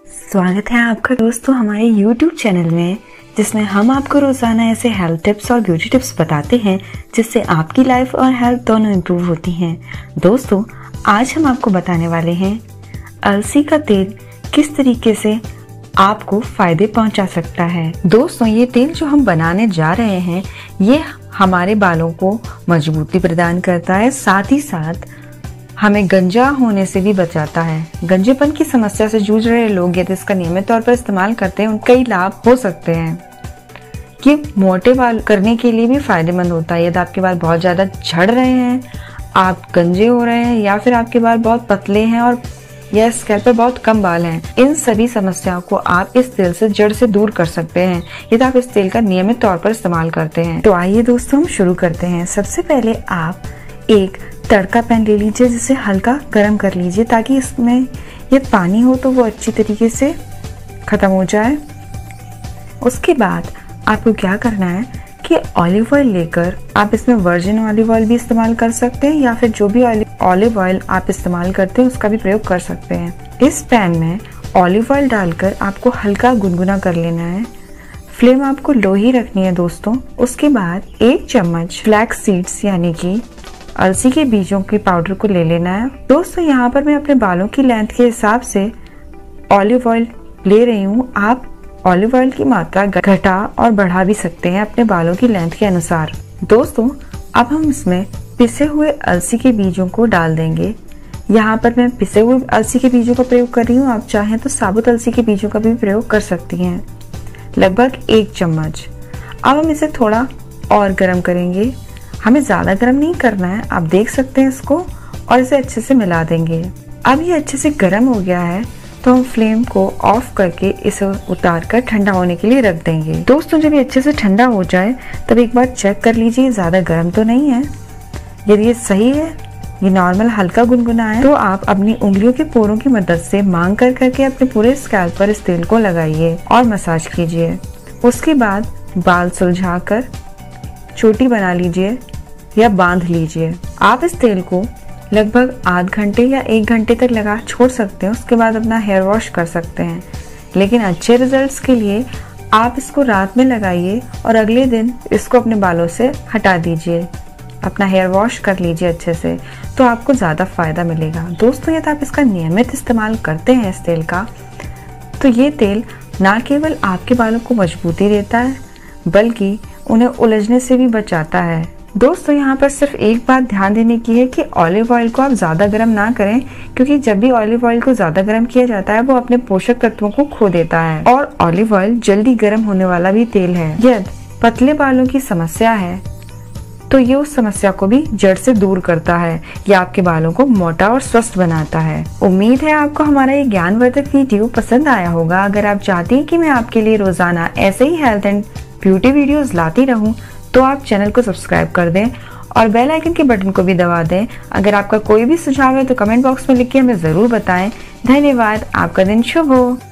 स्वागत है आपका दोस्तों हमारे YouTube चैनल में, जिसमें हम आपको रोजाना ऐसे हेल्थ टिप्स और ब्यूटी टिप्स बताते हैं जिससे आपकी लाइफ और हेल्थ दोनों इम्प्रूव होती हैं। दोस्तों, आज हम आपको बताने वाले हैं अलसी का तेल किस तरीके से आपको फायदे पहुंचा सकता है। दोस्तों, ये तेल जो हम बनाने जा रहे हैं ये हमारे बालों को मजबूती प्रदान करता है, साथ ही साथ हमें गंजा होने से भी बचाता है। गंजेपन की समस्या से जूझ रहे लोग यदि इसका नियमित तौर पर इस्तेमाल करते हैं उनके कई लाभ हो सकते हैं। ये मोटे बाल करने के लिए भी फायदेमंद होता है। यदि आपके बाल बहुत ज्यादा झड़ रहे हैं, आप गंजे हो रहे हैं या फिर आपके बाल बहुत पतले हैं और या स्कैल्प पर बहुत कम बाल हैं, इन सभी समस्याओं को आप इस तेल से जड़ से दूर कर सकते हैं यदि आप इस तेल का नियमित तौर पर इस्तेमाल करते हैं। तो आइए दोस्तों, हम शुरू करते हैं। सबसे पहले आप एक तड़का पैन ले लीजिए, जिसे हल्का गर्म कर लीजिए ताकि इसमें ये पानी हो तो वो अच्छी तरीके से खत्म हो जाए। उसके बाद आपको क्या करना है कि ऑलिव ऑयल लेकर आप इसमें वर्जिन ऑलिव ऑयल भी इस्तेमाल कर सकते हैं या फिर जो भी ऑलिव ऑयल आप इस्तेमाल करते हैं उसका भी प्रयोग कर सकते हैं। इस पैन में ऑलिव ऑयल डालकर आपको हल्का गुनगुना कर लेना है। फ्लेम आपको लो ही रखनी है दोस्तों। उसके बाद 1 चम्मच फ्लैक्स सीड्स यानी कि अलसी के बीजों के पाउडर को ले लेना है। दोस्तों, यहाँ पर मैं अपने बालों की लेंथ के हिसाब से ऑलिव ऑयल ले रही हूँ। आप ऑलिव ऑयल की मात्रा घटा और बढ़ा भी सकते हैं अपने बालों की लेंथ के अनुसार। दोस्तों, अब हम इसमें पिसे हुए अलसी के बीजों को डाल देंगे। यहाँ पर मैं पिसे हुए अलसी के बीजों का प्रयोग कर रही हूँ, आप चाहें तो साबुत अलसी के बीजों का भी प्रयोग कर सकती हैं, लगभग 1 चम्मच। अब हम इसे थोड़ा और गर्म करेंगे। हमें ज्यादा गर्म नहीं करना है, आप देख सकते हैं इसको, और इसे अच्छे से मिला देंगे। अब ये अच्छे से गर्म हो गया है तो हम फ्लेम को ऑफ करके इसे उतार कर ठंडा होने के लिए रख देंगे। दोस्तों, जब ये अच्छे से ठंडा हो जाए तब एक बार चेक कर लीजिए ज्यादा गर्म तो नहीं है। यदि ये सही है, ये नॉर्मल हल्का गुनगुना है, तो आप अपनी उंगलियों के पोरों की मदद से मांग कर करके अपने पूरे स्कैल्प पर इस तेल को लगाइए और मसाज कीजिए। उसके बाद बाल सुलझाकर चोटी बना लीजिए या बांध लीजिए। आप इस तेल को लगभग आध घंटे या 1 घंटे तक लगा छोड़ सकते हैं। उसके बाद अपना हेयर वॉश कर सकते हैं, लेकिन अच्छे रिजल्ट्स के लिए आप इसको रात में लगाइए और अगले दिन इसको अपने बालों से हटा दीजिए। अपना हेयर वॉश कर लीजिए अच्छे से, तो आपको ज्यादा फायदा मिलेगा। दोस्तों, यदि आप इसका नियमित इस्तेमाल करते हैं इस तेल का, तो ये तेल ना केवल आपके बालों को मजबूती देता है बल्कि उन्हें उलझने से भी बचाता है। दोस्तों, यहाँ पर सिर्फ एक बात ध्यान देने की है कि ऑलिव ऑयल को आप ज्यादा गर्म ना करें, क्योंकि जब भी ऑलिव ऑयल को ज्यादा गर्म किया जाता है वो अपने पोषक तत्वों को खो देता है, और ऑलिव ऑयल जल्दी गर्म होने वाला भी तेल है। यदि पतले बालों की समस्या है तो ये उस समस्या को भी जड़ से दूर करता है। ये आपके बालों को मोटा और स्वस्थ बनाता है। उम्मीद है आपको हमारा ये ज्ञानवर्धक वीडियो पसंद आया होगा। अगर आप चाहती हैं कि मैं आपके लिए रोजाना ऐसे ही हेल्थ एंड ब्यूटी वीडियोस लाती रहूं, तो आप चैनल को सब्सक्राइब कर दें और बेल आइकन के बटन को भी दबा दें। अगर आपका कोई भी सुझाव है तो कमेंट बॉक्स में लिख के हमें जरूर बताएं। धन्यवाद। आपका दिन शुभ हो।